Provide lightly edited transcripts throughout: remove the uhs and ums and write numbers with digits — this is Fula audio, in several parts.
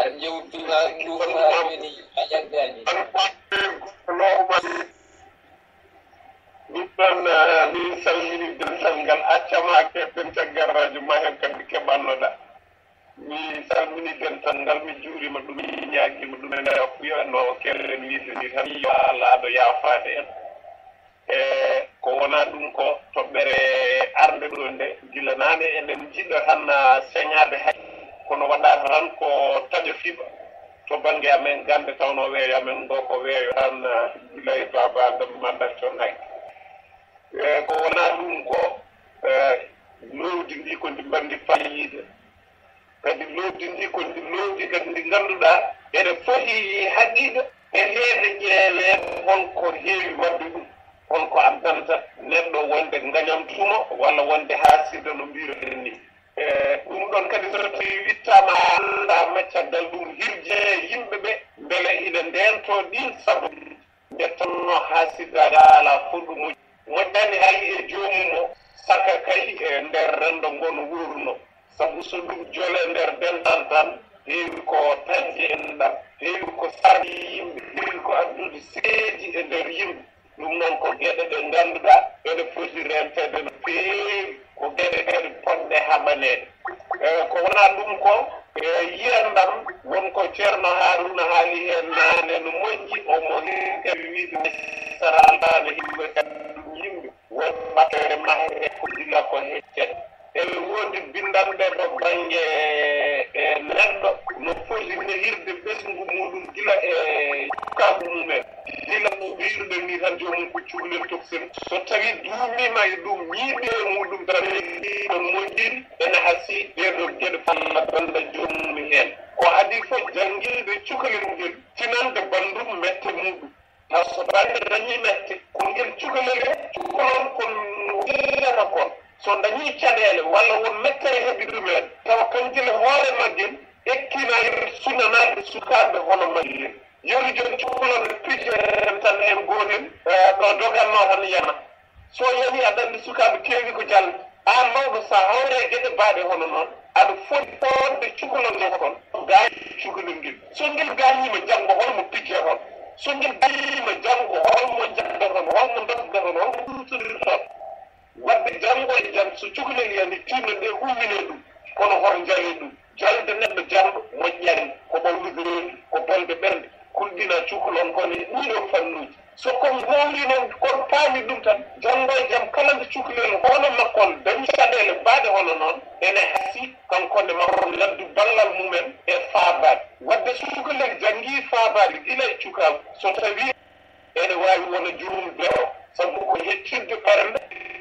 jewtuma juumaɓeni a jaggani ɗum min salmini dental ngal accama keɓɓen caggal radio ma hen kamɓe keɓannoɗa mi salmini dental ngal mi juurima ɗum mi ñaguima ɗum ene fuyano kelleɗen wiide ni tan yo Allah aɗa yafade en ko wona ɗum ko toɓɓere arde ɗo nde gila nane eɗen jiɗɗo tan señade hay kono waɗata tan ko taƴo fiɓa to banggue amen gande tawno weeyo amen ɗo ko weeyo tan gila e baba adam mandar toon hay ko wona ɗum ko lowdi ndi ko ndi bandi fayide kadi lowdi ndi ko ndi lowdi kadi ndi ngannduɗa ene foti haqiqa e heede ƴeele holko heewi wadde ɗum holko addanta neɗɗo wonde gañamtumo walla wonde haasida no mbiruɗen ni ɗum ɗon kadi so tawi wittama andama caggal ɗum hirje yimɓe ɓe beele ina ndento ɗin sabu nde tanno haasidaga ala foɗɗumuji moƴƴani hay e joomum o saka kay e nder rendo ngon wurno sabu so ɗum jole nder dental tan heewi ko taƴƴi e ɗam heewi ko sardi yimɓe heewi ko addude seeji e nder yimɓe ɗum noon ko geɗe ɗe ngannduɗa ene foti rentede no feewi ko geɗe kadi ponɗe haɓanede ko wona ɗum ko yiyandam wonko ceerno haruna haali hen nane no moƴƴi omo kadi wiide saralane yimɓe kadi ɗum yimɓe won matere mahe ko dilla ko heccete ene woodi bindande ɗo banggue neɗɗo no foti nehirde ɓesgu muɗum gila e cukkagu mumen gila wirude ni tan jomum ko cuhlel toksen so tawi duumima e ɗum miiɓe muɗum tan no moƴƴiri ene hasi ɗeɗo gueɗe falla banda jomum hen ko adi fof jangguide cukalel ngel tinande bandum mette muɗum taw so bande dañi mette ko ngel cukalel he cukalon kon wiyata kon so dañi caɗele walla won mettere heeɓi ɗumen tawa kankile hoore majjel ekkina sunanade sukaɓe hono majjel yori joni cukalon pije en tan en gonen ɗo doganno tan yana so yani aɗa andi sukaɓe kewi ko jalde an mawɗo sa hawre gueɗe mbaɗe hono noon aɗa foti fodde cukalon ngel kon gañi cukalel ngel so ngel gañima janggo holmo pijje ton so ngel gañima janggo holmo jagga ton holmo dasga ton holmo ɗurtodir ton wadde janggo e jam so cukalel yani tinno nde ummine ɗum kono hoto jawe ɗum jalde neɗɗo jamɗo moƴƴani ko ɓawlude ko bolde ɓerde kulɗina cukalon kono e ɗiɗo fannuji so kon gowri noon kon paami ɗum tan janggo e jaam kala nde cukalel hono makkon dañi caɗele mbaɗe hono noon ene hasi kankonde makko laddu ballal mumen e faabade wadde so cukalel jangi faabade gila e cukagu so tawi ene wawi wona jurum bewo sabu ko yeccirde ɓernde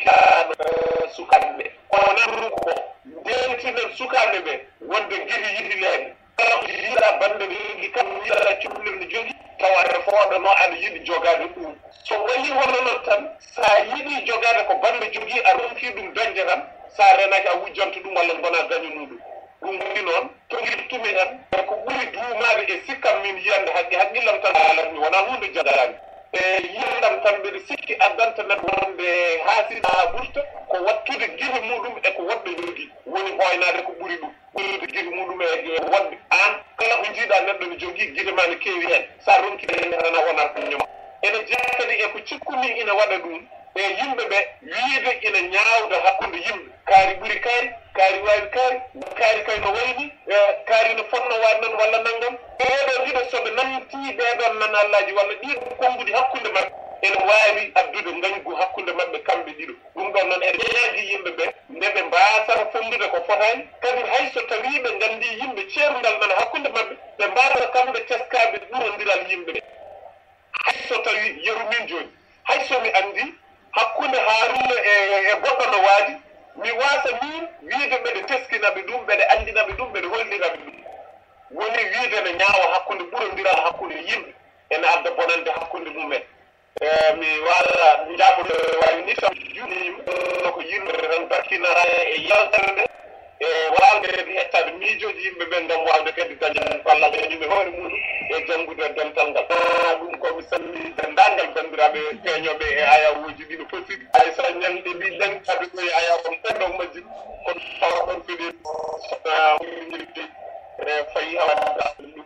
kaɗo sukaɓe ɓe kono ɗum ko ndentinen sukaɓe ɓe wonde guiri yihileɓe kala ko yiɗa bande ne yogi kam yiɗa cukalel ne jogui tawa aɗa fooɗano aɗa yiɗi jogade ɗum so wayi hono noon tan sa yiɗi jogade ko bande jogui a ronki ɗum dañde tan sa renaki a wujjanto ɗum walla gona dañanuɗum ɗum woni noon to gittumi tan ko ɓuuri duumade e sikkam min yiyande haqqillam tan alatmi wona hunde jagani e yiyandam tan mbeɗa sikki addanta neɗɗo wonde haasida ha ɓurta ko wattude guiri muɗum e ko woɗɗo jogui woni hoynade ko ɓuuri ɗum ɓuurde guiri muɗum e woɗɓe an kala ko jiiɗa neɗɗo ne jogui guiri ma ne keewi hen sa ronkide tan a wonat ñoma ene jeeya kadi eko cikkumi ina waɗa ɗum e yimɓe ɓe wiide ina ñaawda hakkude yimɓe kaari ɓuuri kaari wawi kaari kay no wayni kaari no fonno waade noon walla naggam ɓeɗo ɗiɗo soɓe nanti ɓeɗon nanallaji walla ɗiɗo konngudi hakkude maɓɓe ene wawi addude gañgu hakkude maɓɓe kamɓe ɗiɗo ɗum ɗon noon ene ñaagi yimɓe ɓe nde ɓe mbasata fondude ko fotani kadi hay so tawi ɓe gandi yimɓe ceerungal ɗon hakkude maɓɓe ɓe mbasata kamɓe teskaɓe ɓurodiral yimɓe ɓe hay so tawi yeru min joni hay somi andi hakkude Haruna e goɗɗo no waadi mi wasa min wiide ɓeɗe teskinaɓe ɗum ɓeɗe andinaɓe ɗum ɓeɗe holliraɓe ɗum woni wiide ne ñaawa hakkude ɓurodiral hakkude yimɓe ene adda bonande hakkude mumen mi wala jaɓude wawi ni tam juɗima ko yimɓe tan barkinara e yaltere nde e wawde kadi hettade miijoji yimɓe ɓe gam wawde kadi daña balla dañuɓe hoore muɗum e janggude dental ngal ɗum komi salmini dendagal bandiraɓe peñoɓe e ayawuji ɗi no fotiri hay sa ñalɗe mbi ɗenkaɓe koye ayaw kon ɓenɗo majji kono tawa ɗon kadi ñirti fayi hawaɗa ɗum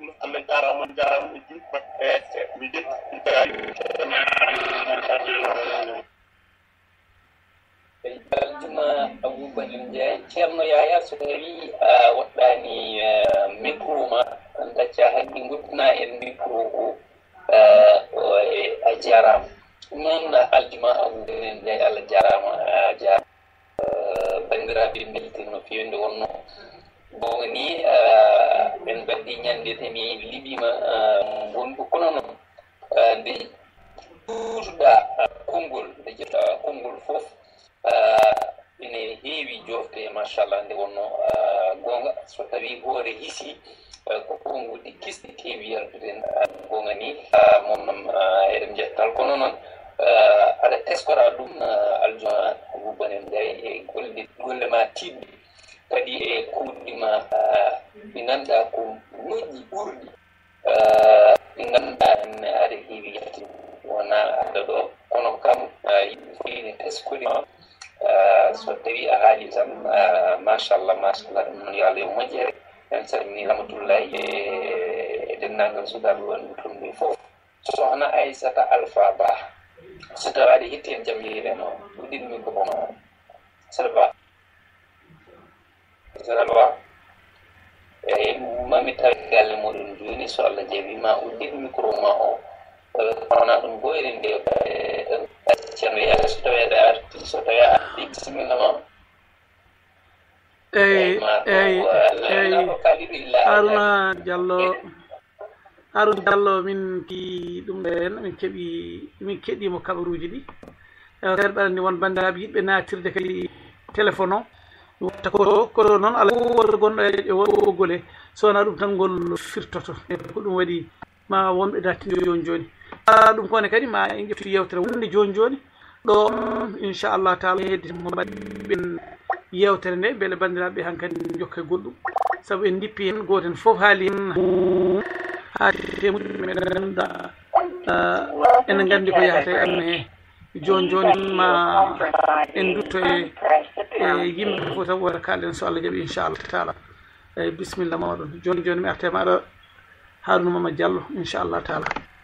jarama mi jiɗma mi jiɗta baljuma Aboubacar Ndiaye ceerno Yaya so tawi woɗɗani micro ma dacca hanki guddana en micro o a jarama noon aljuma Aboubacar Ndiaye Allah jarama a jarama bandiraɓe beltima no fewi nde wonno bon ni ɓen mbaɗɗi ñande temi liɓima gonɗo kono noon nde juutuɗa konngol nde ƴetta konngol fof ene heewi jofte machallah nde wonno gonga so tawi hoore hisi ko konngolɗi kisɗi keewi yaltude gonga ni momnam eɗen jettal kono noon aɗa teskora ɗum aljuma Aboubacar Ndiaye e golle ma tiɗɗi kadi e kuuɗɗi ma ɗi ngannduɗa ko moƴƴi ɓurɗi ɗi ngannduɗa ene aɗa heewi yalti wona aɗa ɗo kono kam yimɓe fof ene teskori ma so tawi a haali tan machallah ɗum noon yo Allah yo moƴƴere en calmini Ramatoulaye e denndaangal sukaɓe wonɓe toon ɓe fof sohna Aissata Alpha Ba so tawi aɗa hetti en jaam yehiren o ɗuɗɗinmi ko bon Salba eyi mami tawi galle moɗon joni so Allah jaaɓi ma uddit micro ma o wona ɗum bo eɗen nde ceerno Yaya so tawi aɗa arti so tawi a arti bisimilla ma eyi Haruna Diallo min ki ɗum ɗen min keɗimo kabaruji ɗi ewatere ɓaɗanni won bandiraɓe yiɗɓe natirde kadi téléphone o watta koto noon ala woto gonɗo e woggole sowona ɗum tan ngol firtoto ko ɗum waɗi ma wonɓe dattinde joni joni ɗum kone kadi ma en ƴeftu yewtere wonde joni joni ɗo inchallah taala heddi mo mbaɗiɓen yewtere nde beele bandiraɓe hankkadi jokka e goɗɗum saabu en dippi hen goten foof haali hen haate muɗum men ganduɗa ene gandi ko yahata e aduna he joni joni ma en dutto e yimɓe fof tan wota kalɗen so Allah jaaɓi inchallah taala eyyi bisimilla mawɗon joni joni mi arte maɗo Haruna Mama Diallo inchallah taala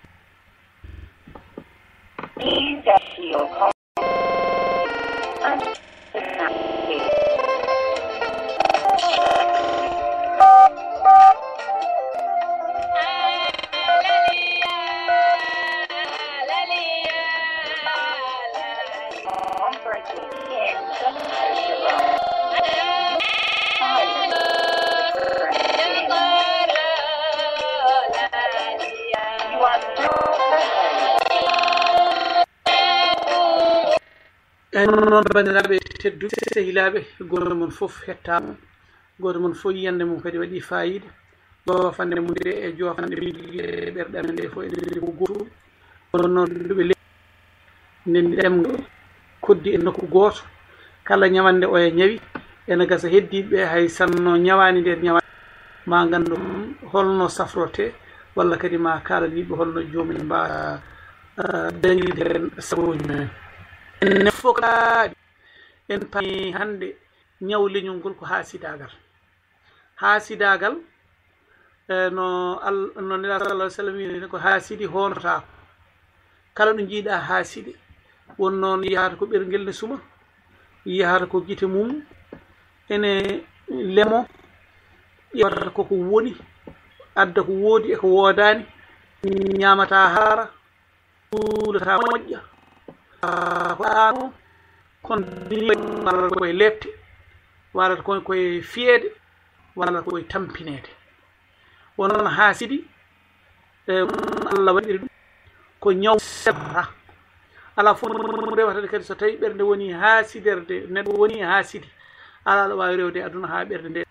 noon bandiraɓe tedduɓe sehilaɓe goto mon foof hettama goto mon fof yiyande mum kadi waɗi fayida jofande mum nde e jofande e ɓerɗe amen nde fof eɗen ko gotum kono noon ɗuɓe le nden ɗemgo koddi e nokku goto kala ñawande o e ñawi ene gasa heddiɓe hay sanno ñawani nder ñawani ma gandu holno safrote walla kadi ma kalal yimɓe holno jomumen mbawa dañide hen sagoji mumen ene fof kadi en paami hande ñaw leñol ngol ko haasidagal no nela sallah sallam wini ko haasidi honotako kala ɗo jiiɗa haaside won noon yahata ko ɓerguel ne suma yahata ko guite mum ene lemo ƴewata koko woni adda ko woodi e ko woodani ñamata haara tuulata moƴƴa ko kono warata koye lebte warata koye fiyede warata koye tampinede wonon haasidi Allah waɗiri ɗum ko ñaw sebrata ala fof rewata kadi so tawi ɓernde woni haasiderde neɗɗo woni haasidi ala aɗa wawi rewde aduna ha ɓernde nde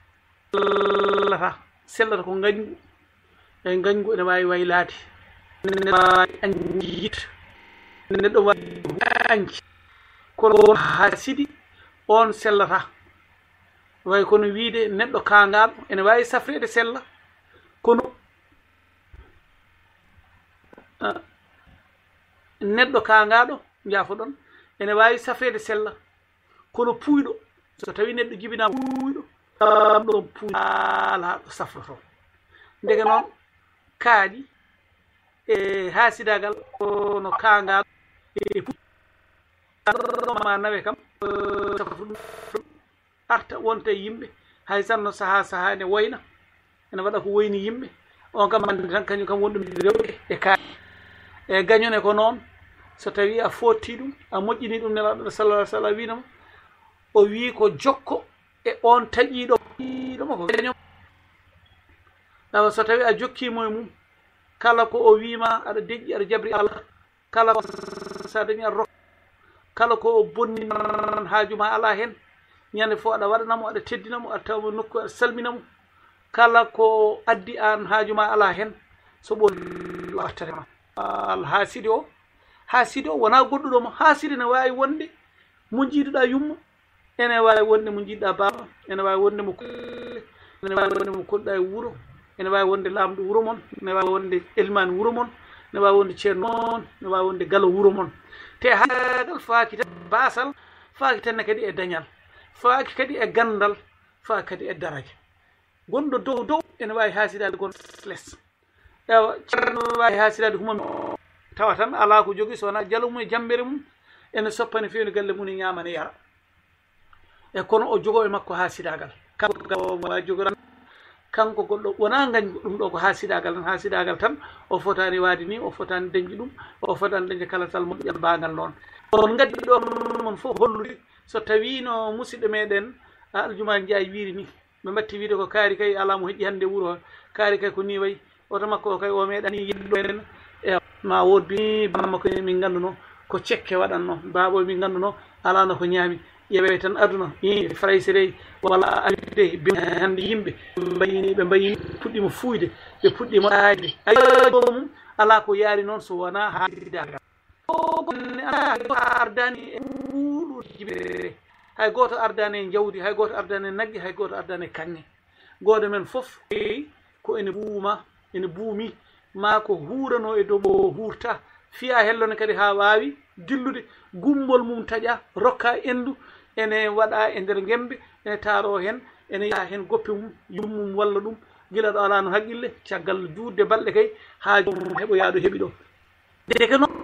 sellata ko gañgu e gañgu ene wawi waylade neɗɗo wawi anjiyita neɗɗo wawi anji kono haasidi on sellata way kono wiide neɗɗo kangaɗo ene wawi safrede sella kono neɗɗo kangaɗo jaafo ɗon ene wawi safrede sella kono puyɗo so tawi neɗɗo jibina puyɗo ɗon puyɗo alaɗo safroto ndege noon kaaɗi e haasidagal no kangal e puɗɗoma nawe kam arta wonta yimɓe hay sanno saha ne woyna ene waɗa ko woyni yimɓe on kam ande tan kañum kam wonɗum rewɓe e kaaɗi e gañone ko noon so tawi a fotti ɗum a moƴƴini ɗum nelaɗo sallallahu alih sallam winamo o wi ko jokko e on taƴiɗomo ko gañom awa so tawi a jokkimo e mum kala ko o wima aɗa deƴƴi aɗa jabri Allah kala sa dañi aɗa rok kala ko o bonni haajuma ala hen ñande fof aɗa waɗanamo aɗa teddinamo aɗa tawmo nokku aɗa salminamo kala ko addi an haajuma ala hen so ɓolli artatema alhaasidi o haasidi o wona goɗɗuɗoma haasidi ne wawi wonde mo jiiduɗa yumma ene wawi wonde mo jiɗɗa baba ene wawi wonde mo ene wawi wonde mo kolɗa e wuuro ene wawi wonde lamɗo wuuro mon ene wawi wonde elmani wuuro mon ne wawi wonde ceerno mon ne wawi wonde galo wuuro mon te haagal faaki tan basal faaki tanne kadi e dañal faaki kadi e gandal faaki kadi e daraja gonɗo dow ene wawi haasidade gonɗo less ewa ceerno wawi haasidade humami tawa tan ala ko jogui so wona jalo mum e jambere mum ene soppane fewni galle mum ne ñamane yara e kono o jogo e makko haasidagal kanko wawi jogoran kanko goɗɗo wona gañgo ɗum ɗo ko haasidagal tan o fotani waadi ni o fotani dañƴi ɗum o fotani dañde kala sal moƴƴal bagal noon on gaddi ɗo mon fof hollude so tawi no musidɗo meɗen Aljumaji Ndiaye wiiri ni ɓe mbatti wiide ko kaari kay ala mo heƴƴi hande wuuro kaari kay ko ni wayi oto makko o kay o meeɗani yiɗɗo en e ma wood bi bamma ko min ganduno ko cekke waɗanno baabo min ganduno ala no ko ñaami ƴeewe tan aduna fraysere walla alde hande yimɓe ɓe mbayini puɗɗimo fuyde ɓe puɗɗimo aayde mum ala ko yaari noon so wona haasidagal goto ardani e ɓuuɗuji ɓe hay goto ardani e jawdi hay goto ardani e nagge hay goto ardani e kanŋe goto men fof ko ene buumi ma ko huurano e dow huurta fiya hellone kadi ha wawi dillude gumbol mum taƴa rokka endu ene waɗa e nder gembe ene taaro hen ene yaha hen goppe mum yummum walla ɗum gila ɗo ala no haqqille caggal juutde balɗe kay ha jomum heɓo yaado heeɓi ɗo deke noon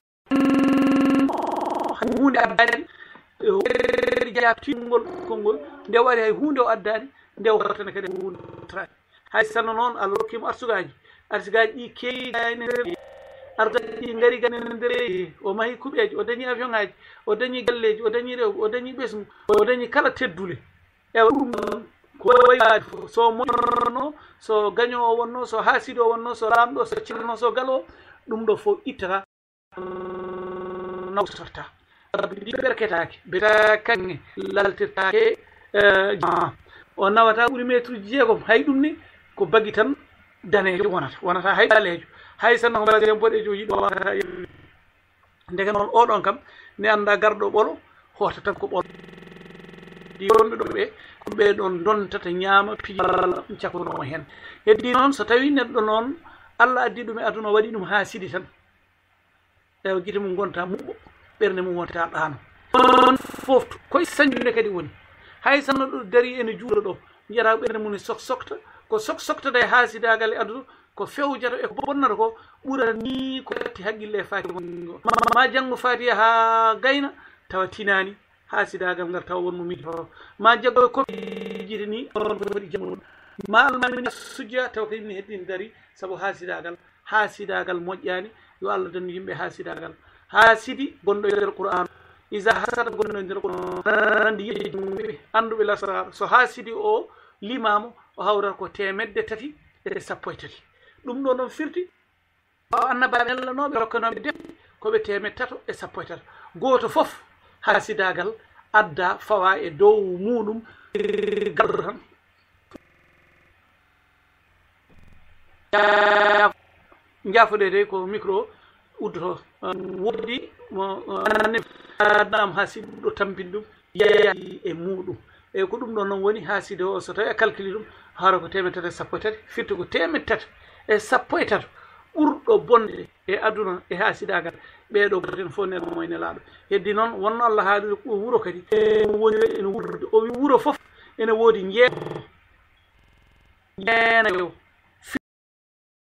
hunde addani jaabtingol konngol nde waɗi hay hunde o addani nde wartane kadi hunde trani hay sanno noon Allah rokkimo arsugaji ɗi keeydani ardaɗi ngari gane nder o mahi kuɓeji o dañi avion ngaji o dañi galleji o dañi rewɓe o dañi ɓesgu o dañi kala teddule ewa ɗum ko wayi fof so moƴƴono so gaño o wonno so haasidi o wonno so lamɗo so cilno so galo ɗum ɗo fof ittata nawtorta ɗi ɓerketake beta kanŋe laltirtake o nawata ɓuuri métre uji 6 hay ɗum ni ko bagui tan danejo wonata hay ɓalejo hay sanno ko mbaɗen boɗejo yiɗo wata ndeke noon oɗon kam ne anda garɗo ɓolo hoota tan ko ɓolo ɗi wonɓe ɗo ɓe ko ɓeɗon dontata ñaama pijalla cakonomo hen heddi noon so tawi neɗɗo noon Allah addi ɗum e aduna waɗi ɗum ha siɗi tan ewa guite mum gonta muɓɓo ɓernde mum wonta ɗano on fof koye sañjude kadi woni hay sanno ɗo dari ene juuɗo ɗo jiyata ɓernde mum ne sokta ko soktada e haasidagal e aduna ko fewjata e ko bonnata ko ɓurata ni ko watti haqqille e faati ma janggo faatiya ha gayna tawa tinani haasidagal ngal tawa wonmo miiji fof ma jaggo koɓijide ni on ko waɗi jango ma almamini sujja tawa ko yimne heddini dari saabu haasidagal moƴƴani yo Allah dannu yimɓe haasidagal haasidi gonɗo e nder Qur'an isa hasada gonɗo e nder Qur'an andi yimɓe anduɓe lasaraɗo so haasidi o limamo o hawrata ko 313 ɗum ɗo noon firti o annabaɓeellanoɓe rokkanoɓe defte koɓe 313 goto foof haasidagal adda fawa e dow muɗum galɗo tan jaafoɗede ko micro uddoto woodi mo adnam haasidi ɗo tampini ɗum yeeyi e muɗum eyyi ko ɗum ɗo noon woni haaside o so tawi a calcule ɗum hawra ko 313 firti ko 313 ɓurɗo bonde e aduna e haasidagal ɓeɗo goten fof nen moyne laaɗo heddi noon wonno Allah haaliri ko wuuro kadi woni ene wurde o wi wuuro fof ene woodi jeenayo